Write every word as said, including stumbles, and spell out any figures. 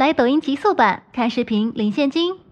抖音极速版，看视频领现金。